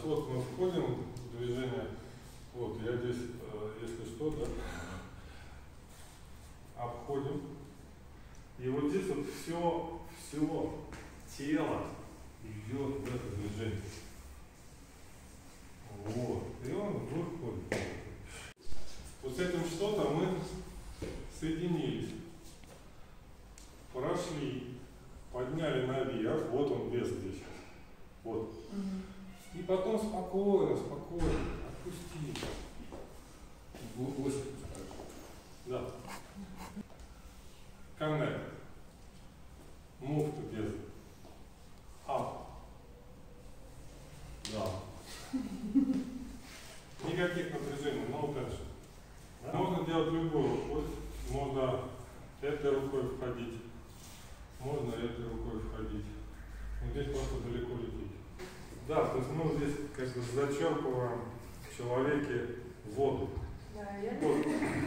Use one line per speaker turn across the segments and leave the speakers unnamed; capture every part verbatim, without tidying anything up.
вот мы входим в движение. Вот, я здесь, если что, да, обходим. И вот здесь вот все, все тело идет в это движение. Вот. И он выходит. Вот с этим что-то мы соединились. Прошли, подняли наверх. Вот он вес здесь. Вот. И потом спокойно, спокойно отпустили. восемь. Да. Connect. Move together. Up. Да. Никаких напряжений, no tension. Да? Можно делать любой рукой. Можно этой рукой входить. Можно этой рукой входить. Но здесь просто далеко лететь. Да, то есть мы здесь как бы зачерпываем в человеке воду.
Да, я
вот.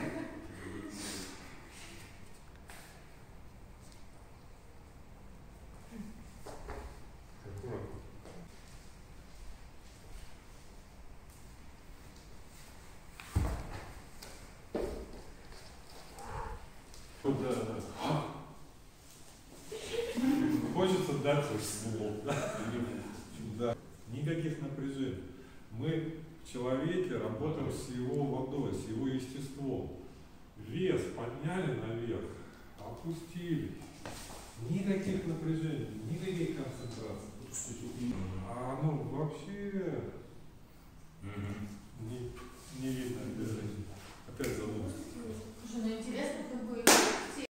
Да, да. Хочется дать слово. Да. Никаких напряжений. Мы в человеке работаем с его водой, с его естеством. Вес подняли наверх, опустили. Никаких напряжений, никаких концентраций. А ну вообще.